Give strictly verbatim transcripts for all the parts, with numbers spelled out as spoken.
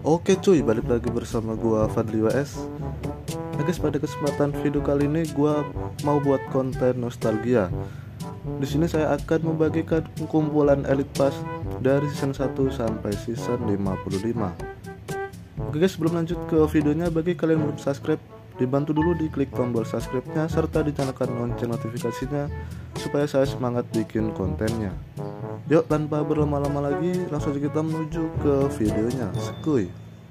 Oke cuy, balik lagi bersama gua Fadli W S. Nah guys, pada kesempatan video kali ini gua mau buat konten nostalgia. Di sini saya akan membagikan kumpulan Elite Pass dari season satu sampai season lima puluh lima. Oke guys, sebelum lanjut ke videonya, bagi kalian yang belum subscribe, dibantu dulu diklik tombol subscribe-nya serta dinyalakan lonceng notifikasinya supaya saya semangat bikin kontennya. Yuk, tanpa berlama-lama lagi, langsung saja kita menuju ke videonya. Skuy.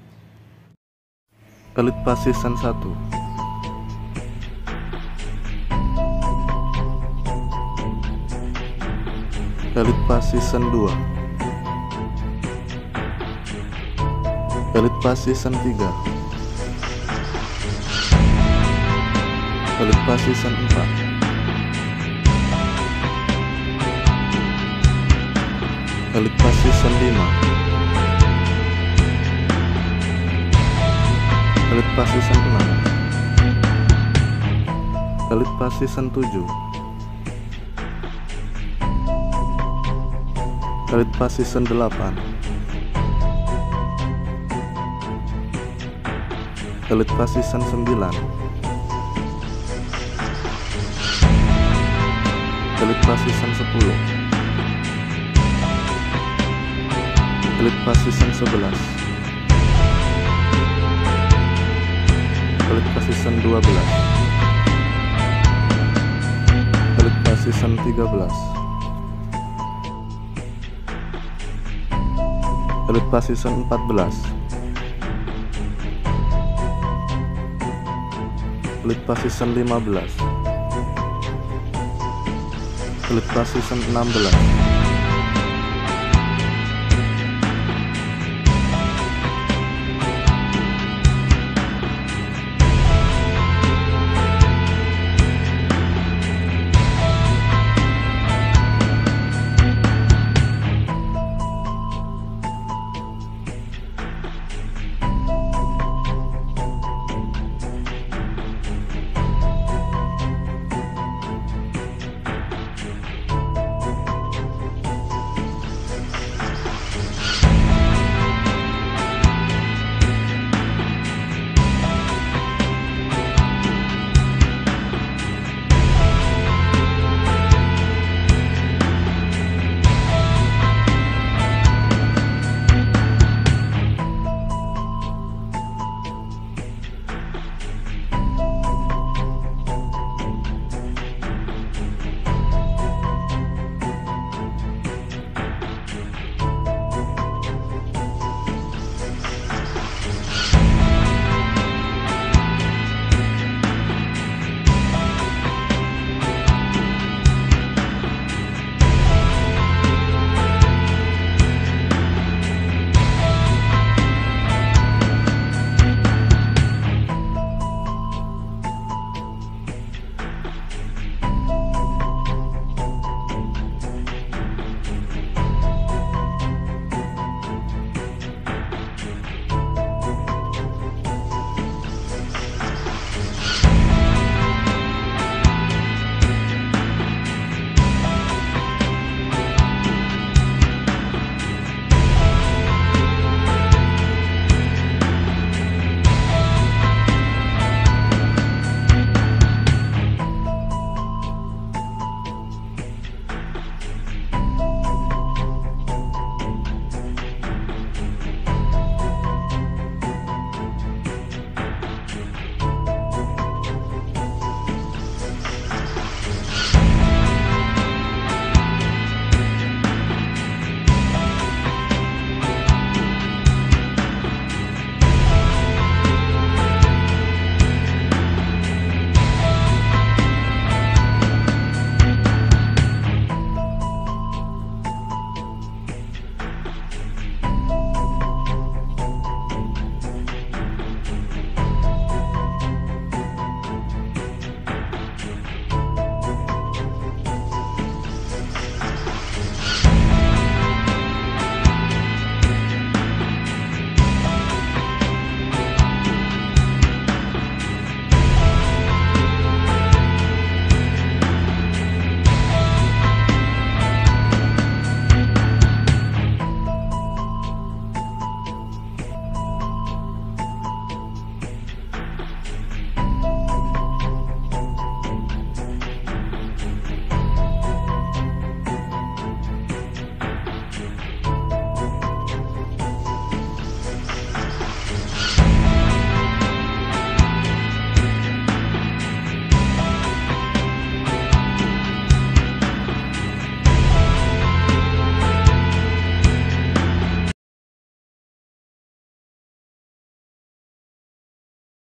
Elite Pass season satu. Elite Pass season dua. Elite Pass season tiga. Elite Pass season empat. Elite Pass season lima. Elite Pass season enam. Elite Pass season tujuh. Elite Pass season delapan. Elite Pass season sembilan. Elite Pass season sepuluh. Elite Pass season sebelas. Elite Pass season dua belas. Elite Pass season tiga belas. Elite Pass season empat belas. Elite Pass season lima belas. Elite Pass season enam belas.